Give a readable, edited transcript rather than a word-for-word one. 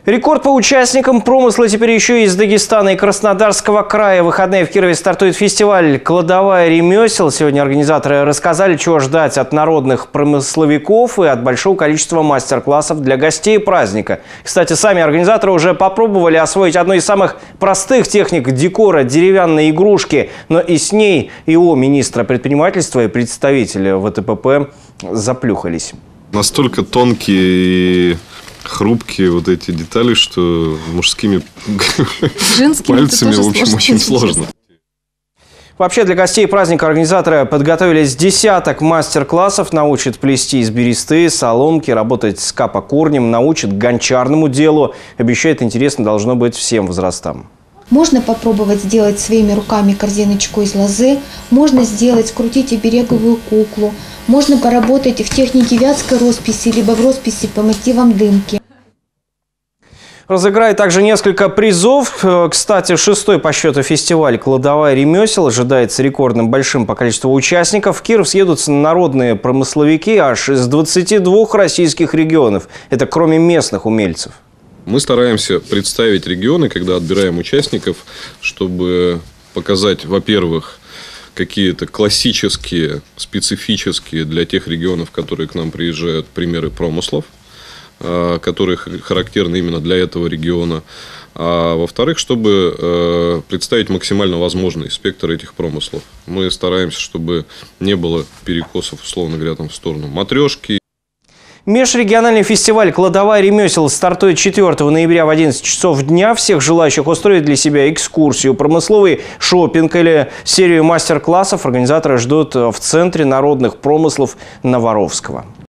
Рекорд по участникам промысла теперь еще и из Дагестана и Краснодарского края. В выходные в Кирове стартует фестиваль «Кладовая ремесел». Сегодня организаторы рассказали, чего ждать от народных промысловиков и от большого количества мастер-классов для гостей праздника. Кстати, сами организаторы уже попробовали освоить одну из самых простых техник декора – деревянные игрушки. Но и с ней ИО министра предпринимательства и представители ВТПП заплюхались. Настолько тонкие и хрупкие вот эти детали, что мужскими пальцами, в общем, очень сложно. Вообще для гостей праздника организаторы подготовили с десяток мастер-классов. Научат плести из бересты, соломки, работать с капокорнем, научат гончарному делу. Обещает, интересно должно быть всем возрастам. Можно попробовать сделать своими руками корзиночку из лозы, можно сделать, скрутить обереговую куклу, можно поработать в технике вятской росписи, либо в росписи по мотивам дымки. Разыграет также несколько призов. Кстати, 6-й по счету фестиваль «Кладовая ремесел» ожидается рекордным большим по количеству участников. В Киров съедутся народные промысловики аж из 22 российских регионов. Это кроме местных умельцев. Мы стараемся представить регионы, когда отбираем участников, чтобы показать, во-первых, какие-то классические, специфические для тех регионов, которые к нам приезжают, примеры промыслов, которые характерны именно для этого региона. А во-вторых, чтобы представить максимально возможный спектр этих промыслов. Мы стараемся, чтобы не было перекосов, условно говоря, там в сторону матрешки. Межрегиональный фестиваль «Кладовая ремесел» стартует 4 ноября в 11 часов дня. Всех желающих устроить для себя экскурсию, промысловый шопинг или серию мастер-классов организаторы ждут в Центре народных промыслов Новоровского.